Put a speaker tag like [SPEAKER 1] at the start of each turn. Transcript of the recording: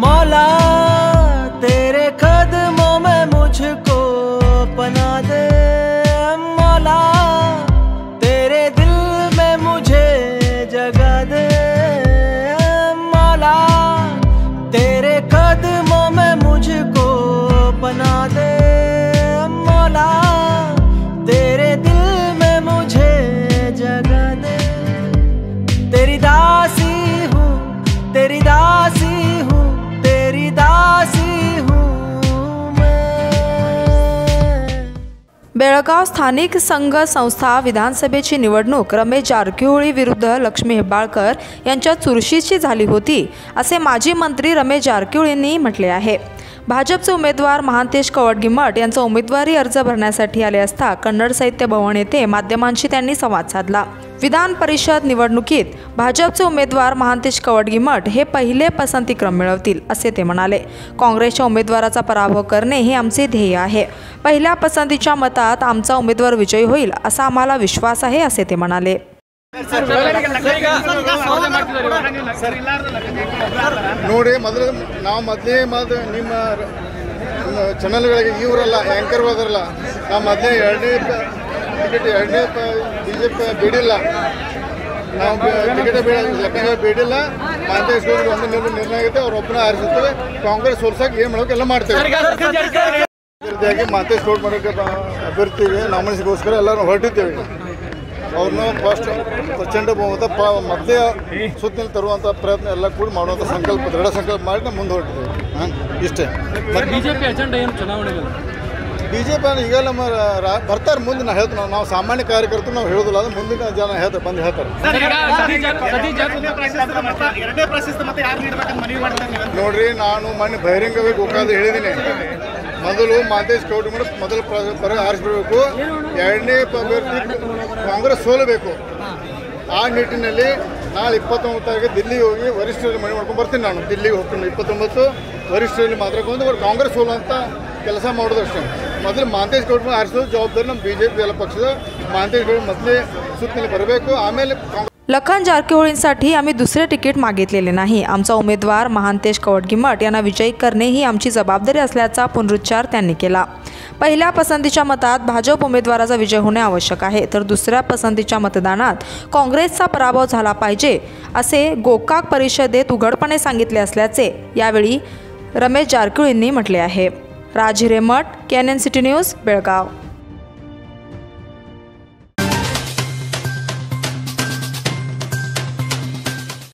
[SPEAKER 1] मौला तेरे कदमों में मुझको पना दे, मौला तेरे दिल में मुझे जगा दे, मौला तेरे कदमों में मुझको पना दे, मौला तेरे दिल में मुझे जगा दे। तेरी दासी हूँ, तेरी दासी हूँ, तेरी दासी हूँ मैं।
[SPEAKER 2] बेळगाव स्थानिक संघ संस्था विधानसभेची निवडणूक रमेश जारकिहोळी विरुद्ध लक्ष्मी हेब्बाळकर यांच्या चुरशीची झाली होती असे माजी मंत्री रमेश जारकिहोळींनी म्हटले आहे। भाजपचे उमेदवार महांतेश कवडगिमठ यांचा उमेदवारी अर्ज भरण्यासाठी आले असता कन्नड साहित्य भवन येथे माध्यमांशी त्यांनी संवाद साधला। विधान परिषद निवडणुकीत भाजपचे उमेदवार महांतेश कवडगिमठ हे पहिले पसंतीक्रम मिळवतील असे ते म्हणाले। काँग्रेसच्या उमेदवाराचा पराभव करणे हे आमचे ध्येय आहे। पहिल्या पसंतीच्या मतात आमचा उमेदवार विजयी होईल असा आम्हाला विश्वास आहे असे ते म्हणाले।
[SPEAKER 3] ನೋಡಿ ನಾವು ಮೊದಲೇ ನಿಮ್ಮ ಚಾನಲ್ಗಳಿಗೆ ಇವರಲ್ಲ ಆ್ಯಂಕರ್ ಹೋದ್ರಲ್ಲ ನಾವು ಮೊದಲೇ ಎರಡನೇ ಬಿಜೆಪಿ ಬೇಡಿಲ್ಲ, ನಾವು ಟಿಕೆಟ್ ಬೇಡಿಲ್ಲ। ಮಾಂತೇಶ್ ಗೌಡ್ರಿಗೆ ಒಂದು ನಿರ್ಣಯ ಆಗುತ್ತೆ, ಅವ್ರೊಬ್ಬನ ಆರಿಸುತ್ತೇವೆ। ಕಾಂಗ್ರೆಸ್ ಸೋಲ್ಸಕ್ಕೆ ಏನು ಮಾಡೋಕೆ ಎಲ್ಲ ಮಾಡ್ತೇವೆ। ಅಭ್ಯರ್ಥಿಯಾಗಿ ಮಾಂತೇಶ್ ಗೌಡ್ ಮಾಡೋಕ್ಕೆ ಅಭ್ಯರ್ಥಿಗೆ ನಾಮಿನೇಷನ್ಗೋಸ್ಕರ ಎಲ್ಲರೂ ಹೊರಟಿದ್ದೇವೆ। ಅವ್ರನ್ನ ಫಸ್ಟ್ ಪ್ರಚಂಡ ಬಹುಮತ ಮತ್ತೆ ಸುತ್ತಿನ ತರುವಂಥ ಪ್ರಯತ್ನ ಎಲ್ಲ ಕೂಡ ಮಾಡುವಂಥ ಸಂಕಲ್ಪ, ದೃಢ ಸಂಕಲ್ಪ ಮಾಡಿ ನಾವು ಮುಂದೆ ಹೊರಟಿದ್ದೇವೆ। ಇಷ್ಟೇ।
[SPEAKER 4] ಬಿಜೆಪಿ ಅಜೆಂಡಾ ಏನು ಚುನಾವಣೆಗಳು?
[SPEAKER 3] ಬಿಜೆಪಿ ಈಗ ನಮ್ಮ ಬರ್ತಾರೆ ಮುಂದೆ, ನಾವು ಹೇಳ್ತೀವಿ, ನಾವು ಸಾಮಾನ್ಯ ಕಾರ್ಯಕರ್ತರು ನಾವು ಹೇಳೋದಿಲ್ಲ, ಅದು ಮುಂದಿನ ಜನ ಹೇಳ್ತಾರೆ, ಬಂದು ಹೇಳ್ತಾರೆ। ನೋಡ್ರಿ, ನಾನು ಮೊನ್ನೆ ಬಹಿರಂಗವಾಗಿ ಗೋಕಾಲದಲ್ಲಿ ಹೇಳಿದ್ದೀನಿ, ಮೊದಲು ಮಾಂತೇಶ್ ಕವಡಗಿಮಠ ಮೊದಲು ಆರಿಸ್ಬಿಡಬೇಕು, ಎರಡನೇ ಅಭ್ಯರ್ಥಿ ಕಾಂಗ್ರೆಸ್ ಸೋಲಬೇಕು। ಆ ನಿಟ್ಟಿನಲ್ಲಿ ನಾಳೆ 29 ತಾರೀಕು ದಿಲ್ಲಿಗೆ ಹೋಗಿ ವರಿಷ್ಠರಲ್ಲಿ ಮನೆ ಮಾಡ್ಕೊಂಡು ಬರ್ತೀನಿ। ನಾನು ದಿಲ್ಲಿಗೆ ಹೋಗ್ತೀನಿ 29, ವರಿಷ್ಠರಲ್ಲಿ ಮಾತಾಡ್ಕೊಂಡು ಕಾಂಗ್ರೆಸ್ ಸೋಲುವಂಥ ಕೆಲಸ ಮಾಡೋದು ಅಷ್ಟೇ। ಮೊದಲು ಮಾಂತೇಶ್ ಕವಡಗಿಮಠ ಆರಿಸೋದು ಜವಾಬ್ದಾರಿ ನಮ್ಮ BJP ಎಲ್ಲ ಪಕ್ಷದ। ಮಾಂತೇಶ್ ಕವಡಗಿಮಠ ಮೊದಲೇ ಸುತ್ತಿನಲ್ಲಿ ಬರಬೇಕು, ಆಮೇಲೆ
[SPEAKER 2] लखन जारकिहोळींसाठी आम्ही दुसरे तिकीट मागितलेले नाही। आमचा उमेदवार महांतेश कवडगिमठ यांना विजयी करणे ही आमची जबाबदारी असल्याचा पुनरुच्चार त्यांनी केला। पहिल्या पसंतीच्या मतात भाजप उमेदवाराचा विजय होणे आवश्यक आहे, तर दुसऱ्या पसंतीच्या मतदानात काँग्रेसचा पराभव झाला पाहिजे असे गोकाक परिषदेत उघडपणे सांगितले असल्याचे यावेळी रमेश जारकिहोळींनी म्हटले आहे। Raj Hiremath, KNN city news, Belgaum.